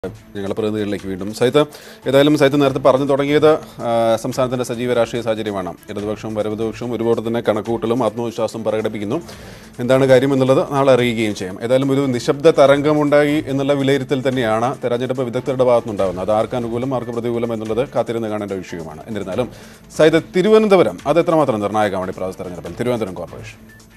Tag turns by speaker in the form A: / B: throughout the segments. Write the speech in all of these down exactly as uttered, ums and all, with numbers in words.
A: ഞങ്ങളുടെ പ്രതിനിധികളിലേക്ക് വീണ്ടും സൈത്ത് ഏതായാലും സൈത്ത് നേരത്തെ പറഞ്ഞു തുടങ്ങിയത് സംസ്ഥാനത്തിൻ്റെ സജീവ രാഷ്ട്രീയ സാഹചര്യമാണ്. ഇടതുപക്ഷവും വലതുപക്ഷവും ഒരുപാട് തന്നെ കണക്കൂട്ടലും ആത്മവിശ്വാസം പ്രകടിപ്പിക്കുന്നു. എന്താണ് കാര്യം എന്നുള്ളത് നാളെ അറിയുകയും ചെയ്യാം. ഏതായാലും ഒരു നിശബ്ദ തരംഗമുണ്ടായി എന്നുള്ള വിലയിരുത്തൽ തന്നെയാണ് തെരഞ്ഞെടുപ്പ് വിദഗ്ധരുടെ ഭാഗത്തുനിന്നുണ്ടാകുന്നത്. അത് ആർക്ക് അനുകൂലം ആർക്ക് പ്രതികൂലം എന്നുള്ളത് കാത്തിരുന്ന് കാണേണ്ട വിഷയമാണ്. എന്നിരുന്നാലും സൈത്ത്, തിരുവനന്തപുരം അത് എത്രമാത്രം നിർണായകമാണ് ഈ പ്രാവശ്യ തെരഞ്ഞെടുപ്പിൽ? തിരുവനന്തപുരം കോർപ്പറേഷൻ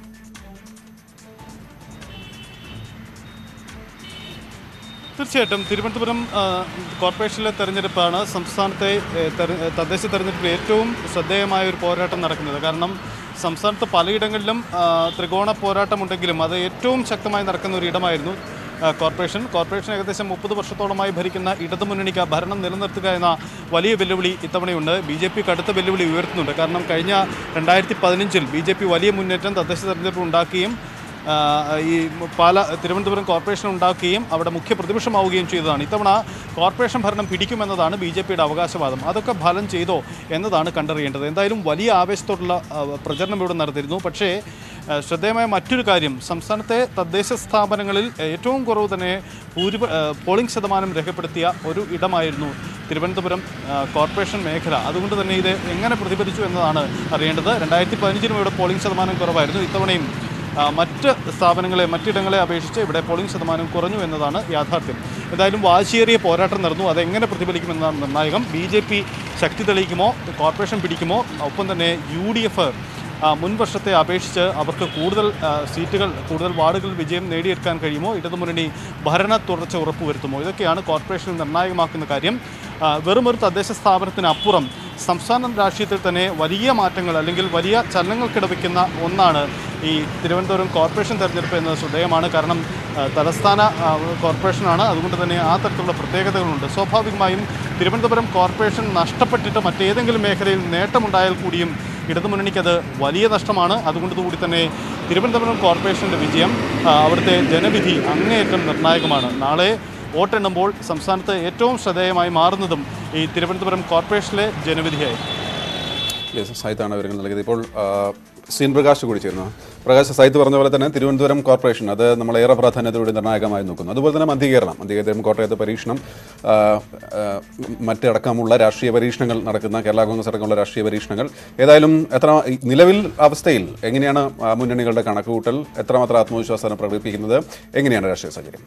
B: തീർച്ചയായിട്ടും തിരുവനന്തപുരം കോർപ്പറേഷനിലെ തെരഞ്ഞെടുപ്പാണ് സംസ്ഥാനത്തെ തദ്ദേശ തെരഞ്ഞെടുപ്പിൽ ഏറ്റവും ശ്രദ്ധേയമായ ഒരു പോരാട്ടം നടക്കുന്നത്. കാരണം സംസ്ഥാനത്ത് പലയിടങ്ങളിലും ത്രികോണ പോരാട്ടമുണ്ടെങ്കിലും അത് ഏറ്റവും ശക്തമായി നടക്കുന്ന ഒരു ഇടമായിരുന്നു കോർപ്പറേഷൻ. കോർപ്പറേഷൻ ഏകദേശം മുപ്പത് വർഷത്തോളമായി ഭരിക്കുന്ന ഇടതുമുന്നണിക്ക് ഭരണം നിലനിർത്തുക എന്ന വലിയ വെല്ലുവിളി ഇത്തവണയുണ്ട്. ബി ജെ പി കടുത്ത വെല്ലുവിളി ഉയർത്തുന്നുണ്ട്. കാരണം കഴിഞ്ഞ രണ്ടായിരത്തി പതിനഞ്ചിൽ ബി ജെ പി വലിയ മുന്നേറ്റം തദ്ദേശ തെരഞ്ഞെടുപ്പ് ഉണ്ടാക്കുകയും ഈ പാല തിരുവനന്തപുരം കോർപ്പറേഷൻ ഉണ്ടാക്കുകയും അവിടെ മുഖ്യ പ്രതിപക്ഷമാവുകയും ചെയ്തതാണ്. ഇത്തവണ കോർപ്പറേഷൻ ഭരണം പിടിക്കുമെന്നതാണ് ബി ജെ പിയുടെ അവകാശവാദം. അതൊക്കെ ഫലം ചെയ്തോ എന്നതാണ് കണ്ടറിയേണ്ടത്. എന്തായാലും വലിയ ആവേശത്തോടുള്ള പ്രചരണം ഇവിടെ നടത്തിയിരുന്നു. പക്ഷേ ശ്രദ്ധേയമായ മറ്റൊരു കാര്യം, സംസ്ഥാനത്തെ തദ്ദേശ സ്ഥാപനങ്ങളിൽ ഏറ്റവും കുറവ് തന്നെ ഭൂരിപ പോളിംഗ് ശതമാനം രേഖപ്പെടുത്തിയ ഒരു ഇടമായിരുന്നു തിരുവനന്തപുരം കോർപ്പറേഷൻ മേഖല. അതുകൊണ്ട് തന്നെ ഇത് എങ്ങനെ പ്രതിഫലിച്ചു എന്നതാണ് അറിയേണ്ടത്. രണ്ടായിരത്തി പതിനഞ്ചിനും ഇവിടെ പോളിംഗ് ശതമാനം കുറവായിരുന്നു. ഇത്തവണയും മറ്റ് സ്ഥാപനങ്ങളെ മറ്റിടങ്ങളെ അപേക്ഷിച്ച് ഇവിടെ പോളിംഗ് ശതമാനം കുറഞ്ഞു എന്നതാണ് യാഥാർത്ഥ്യം. ഏതായാലും വാശിയേറിയ പോരാട്ടം നടന്നു. അതെങ്ങനെ പ്രതിഫലിക്കുമെന്നതാണ് നിർണായകം. ബി ജെ പി ശക്തി തെളിയിക്കുമോ, കോർപ്പറേഷൻ പിടിക്കുമോ, ഒപ്പം തന്നെ യു ഡി എഫ് മുൻ വർഷത്തെ അപേക്ഷിച്ച് അവർക്ക് കൂടുതൽ സീറ്റുകൾ കൂടുതൽ വാർഡുകളിൽ വിജയം നേടിയെടുക്കാൻ കഴിയുമോ, ഇടതുമുന്നണി ഭരണ തുടർച്ച ഉറപ്പുവരുത്തുമോ, ഇതൊക്കെയാണ് കോർപ്പറേഷനിൽ നിർണായകമാക്കുന്ന കാര്യം. വെറുമൊരു തദ്ദേശ സ്ഥാപനത്തിനപ്പുറം സംസ്ഥാന രാഷ്ട്രീയത്തിൽ തന്നെ വലിയ മാറ്റങ്ങൾ അല്ലെങ്കിൽ വലിയ ചലനങ്ങൾ കിടവയ്ക്കുന്ന ഒന്നാണ് ഈ തിരുവനന്തപുരം കോർപ്പറേഷൻ തെരഞ്ഞെടുപ്പ് എന്നത് ശ്രദ്ധേയമാണ്. കാരണം തലസ്ഥാന കോർപ്പറേഷനാണ്, അതുകൊണ്ട് തന്നെ ആ തരത്തിലുള്ള പ്രത്യേകതകളുണ്ട്. സ്വാഭാവികമായും തിരുവനന്തപുരം കോർപ്പറേഷൻ നഷ്ടപ്പെട്ടിട്ട് മറ്റേതെങ്കിലും മേഖലയിൽ നേട്ടമുണ്ടായാൽ കൂടിയും ഇടതുമുന്നണിക്കത് വലിയ നഷ്ടമാണ്. അതുകൊണ്ടുകൂടി തന്നെ തിരുവനന്തപുരം കോർപ്പറേഷൻ്റെ വിജയം, അവിടുത്തെ ജനവിധി അങ്ങേയറ്റം നിർണായകമാണ്. നാളെ വോട്ടെണ്ണുമ്പോൾ സംസ്ഥാനത്ത് ഏറ്റവും ശ്രദ്ധേയമായി മാറുന്നതും ഈ തിരുവനന്തപുരം കോർപ്പറേഷനിലെ ജനവിധിയായി.
A: സായിത്താണ് വിവരങ്ങൾ നൽകിയത്. ഇപ്പോൾ സീൻ പ്രകാശ് കൂടി ചേരുന്നു. പ്രകാശ്, സായിത്ത് പറഞ്ഞ പോലെ തന്നെ തിരുവനന്തപുരം കോർപ്പറേഷൻ അത് നമ്മളേറെ പ്രാധാന്യത്തോടെ നിർണായകമായി നോക്കുന്നു. അതുപോലെ തന്നെ മധ്യകേരളം മധ്യകേരളം കോട്ടയത്ത് പരീക്ഷണം മറ്റടക്കമുള്ള രാഷ്ട്രീയ പരീക്ഷണങ്ങൾ നടക്കുന്ന കേരള കോൺഗ്രസ് അടക്കമുള്ള രാഷ്ട്രീയ പരീക്ഷണങ്ങൾ ഏതായാലും എത്ര നിലവിൽ അവസ്ഥയിൽ എങ്ങനെയാണ് മുന്നണികളുടെ കണക്കുകൂട്ടൽ, എത്രമാത്രം ആത്മവിശ്വാസം പ്രകടിപ്പിക്കുന്നത്, എങ്ങനെയാണ് രാഷ്ട്രീയ സാഹചര്യം?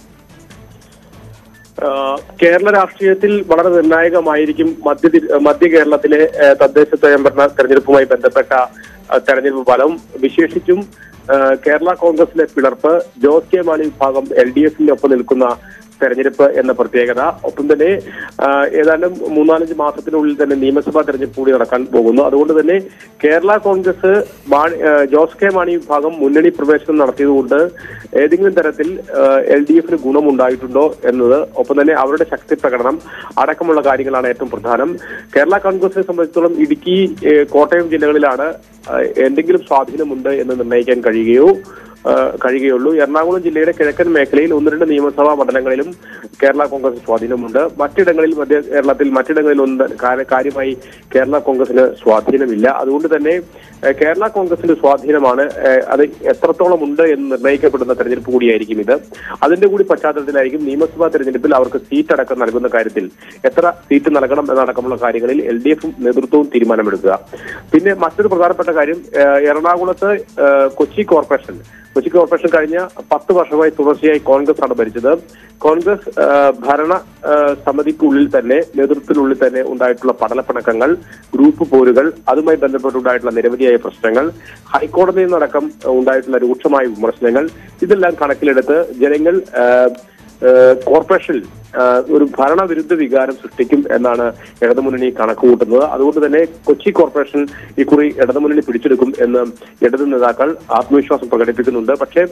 C: കേരള രാഷ്ട്രീയത്തിൽ വളരെ നിർണായകമായിരിക്കും മധ്യ മധ്യ കേരളത്തിലെ തദ്ദേശ സ്വയംഭരണ തെരഞ്ഞെടുപ്പുമായി ബന്ധപ്പെട്ട തെരഞ്ഞെടുപ്പ് ഫലം. വിശേഷിച്ചും കേരള കോൺഗ്രസിലെ പിളർപ്പ്, ജോസ് കെ മാണി വിഭാഗം എൽ ഡി എഫിന്റെ ഒപ്പം നിൽക്കുന്ന തെരഞ്ഞെടുപ്പ് എന്ന പ്രത്യേകത, ഒപ്പം തന്നെ ഏതാണ്ട് മൂന്നാലഞ്ച് മാസത്തിനുള്ളിൽ തന്നെ നിയമസഭാ തെരഞ്ഞെടുപ്പ് കൂടി നടക്കാൻ പോകുന്നു. അതുകൊണ്ട് തന്നെ കേരള കോൺഗ്രസ് ജോസ് കെ മാണി വിഭാഗം മുന്നണി പ്രവേശനം നടത്തിയതുകൊണ്ട് ഏതെങ്കിലും തരത്തിൽ എൽ ഡി എഫിന് ഗുണമുണ്ടായിട്ടുണ്ടോ എന്നത്, ഒപ്പം തന്നെ അവരുടെ ശക്തി പ്രകടനം അടക്കമുള്ള കാര്യങ്ങളാണ് ഏറ്റവും പ്രധാനം. കേരള കോൺഗ്രസിനെ സംബന്ധിച്ചിടത്തോളം ഇടുക്കി, കോട്ടയം ജില്ലകളിലാണ് എന്തെങ്കിലും സ്വാധീനമുണ്ട് എന്ന് നിർണ്ണയിക്കാൻ കഴിയുകയോ കഴിയുകയുള്ളൂ. എറണാകുളം ജില്ലയുടെ കിഴക്കൻ മേഖലയിൽ ഒന്ന് രണ്ട് നിയമസഭാ മണ്ഡലങ്ങളിലും കേരള കോൺഗ്രസ് സ്വാധീനമുണ്ട്. മറ്റിടങ്ങളിൽ മധ്യ കേരളത്തിൽ മറ്റിടങ്ങളിൽ ഒന്ന് കാര്യമായി കേരള കോൺഗ്രസിന് സ്വാധീനമില്ല. അതുകൊണ്ട് തന്നെ കേരള കോൺഗ്രസിന്റെ സ്വാധീനമാണ് അത് എത്രത്തോളം ഉണ്ട് എന്ന് നിർണ്ണയിക്കപ്പെടുന്ന തെരഞ്ഞെടുപ്പ് കൂടിയായിരിക്കും ഇത്. അതിന്റെ കൂടി പശ്ചാത്തലത്തിലായിരിക്കും നിയമസഭാ തെരഞ്ഞെടുപ്പിൽ അവർക്ക് സീറ്റ് അടക്കം നൽകുന്ന കാര്യത്തിൽ എത്ര സീറ്റ് നൽകണം എന്നടക്കമുള്ള കാര്യങ്ങളിൽ എൽ ഡി എഫും നേതൃത്വവും തീരുമാനമെടുക്കുക. പിന്നെ മറ്റൊരു പ്രധാനപ്പെട്ട കാര്യം, എറണാകുളത്ത് കൊച്ചി കോർപ്പറേഷൻ കൊച്ചി കോർപ്പറേഷൻ കഴിഞ്ഞ പത്ത് വർഷമായി തുടർച്ചയായി കോൺഗ്രസ് ആണ് ഭരിച്ചത്. കോൺഗ്രസ് ഭരണ സമിതിക്കുള്ളിൽ തന്നെ നേതൃത്വത്തിനുള്ളിൽ തന്നെ ഉണ്ടായിട്ടുള്ള പടലപ്പിണക്കങ്ങൾ, ഗ്രൂപ്പ് പോരുകൾ, അതുമായി ബന്ധപ്പെട്ടുണ്ടായിട്ടുള്ള നിരവധിയായ പ്രശ്നങ്ങൾ, ഹൈക്കോടതിയിൽ നിന്നടക്കം ഉണ്ടായിട്ടുള്ള രൂക്ഷമായ വിമർശനങ്ങൾ, ഇതെല്ലാം കണക്കിലെടുത്ത് ജനങ്ങൾ കോർപ്പറേഷനിൽ ഒരു ഭരണവിരുദ്ധ വികാരം സൃഷ്ടിക്കും എന്നാണ് ഇടതുമുന്നണി കണക്കുകൂട്ടുന്നത്. അതുകൊണ്ട് തന്നെ കൊച്ചി കോർപ്പറേഷൻ ഇക്കുറി ഇടതുമുന്നണി പിടിച്ചെടുക്കും എന്ന് ഇടതു നേതാക്കൾ ആത്മവിശ്വാസം പ്രകടിപ്പിക്കുന്നുണ്ട്. പക്ഷേ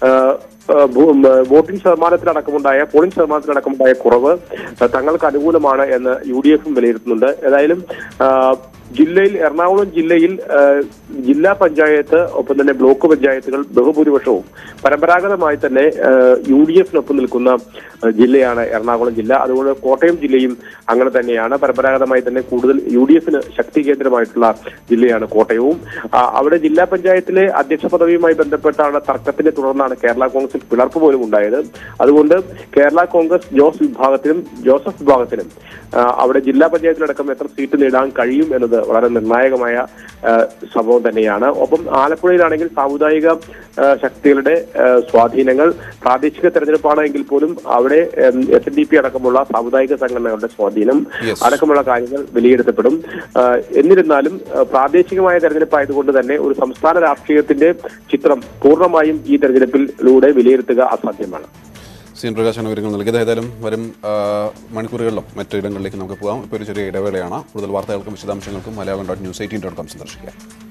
C: വോട്ടിംഗ് ശതമാനത്തിലടക്കമുണ്ടായ പോളിംഗ് ശതമാനത്തിലടക്കമുണ്ടായ കുറവ് തങ്ങൾക്ക് അനുകൂലമാണ് എന്ന് യു ഡി എഫും വിലയിരുത്തുന്നുണ്ട്. ഏതായാലും ജില്ലയിൽ എറണാകുളം ജില്ലയിൽ ജില്ലാ പഞ്ചായത്ത്, ഒപ്പം തന്നെ ബ്ലോക്ക് പഞ്ചായത്തുകൾ ബഹുഭൂരിപക്ഷവും പരമ്പരാഗതമായി തന്നെ യു ഡി എഫിനൊപ്പം നിൽക്കുന്ന ജില്ലയാണ് എറണാകുളം. എറണാകുളം ജില്ല. അതുകൊണ്ട് കോട്ടയം ജില്ലയും അങ്ങനെ തന്നെയാണ്. പരമ്പരാഗതമായി തന്നെ കൂടുതൽ യു ഡി എഫിന് ശക്തി കേന്ദ്രമായിട്ടുള്ള ജില്ലയാണ് കോട്ടയവും. അവിടെ ജില്ലാ പഞ്ചായത്തിലെ അധ്യക്ഷ പദവിയുമായി ബന്ധപ്പെട്ടാണ് തർക്കത്തിനെ തുടർന്നാണ് കേരള കോൺഗ്രസിൽ പിളർപ്പ് പോലും ഉണ്ടായത്. അതുകൊണ്ട് കേരള കോൺഗ്രസ് ജോസ് വിഭാഗത്തിനും ജോസഫ് വിഭാഗത്തിനും അവിടെ ജില്ലാ പഞ്ചായത്തിലടക്കം എത്ര സീറ്റ് നേടാൻ കഴിയും എന്നത് വളരെ നിർണായകമായ സംഭവം തന്നെയാണ്. ഒപ്പം ആലപ്പുഴയിലാണെങ്കിൽ സാമുദായിക ശക്തികളുടെ സ്വാധീനങ്ങൾ, പ്രാദേശിക തെരഞ്ഞെടുപ്പാണെങ്കിൽ പോലും അവിടെ എസ് എൻ ഡി പി അടക്കമുള്ള സാമുദായിക സംഘടനകളുടെ സ്വാധീനം അടക്കമുള്ള കാര്യങ്ങൾ വിലയിരുത്തപ്പെടും. എന്നിരുന്നാലും പ്രാദേശികമായ തെരഞ്ഞെടുപ്പായതുകൊണ്ട് തന്നെ ഒരു സംസ്ഥാന രാഷ്ട്രീയത്തിന്റെ ചിത്രം പൂർണ്ണമായും ഈ തെരഞ്ഞെടുപ്പിലൂടെ വിലയിരുത്തുക അസാധ്യമാണ്.
A: സി എൻ പ്രകാശാണ് വിവരങ്ങൾ നൽകിയത്. ഏതായാലും വരും മണിക്കൂറുകളിലും മറ്റു ഇടങ്ങളിലേക്ക് നമുക്ക് പോകാം. ഇപ്പോൾ ഒരു ചെറിയ ഇടവേളയാണ്. കൂടുതൽ വാർത്തകൾക്കും വിശദാംശങ്ങൾക്കും Malayalam dot news eighteen dot com സന്ദർശിക്കാം.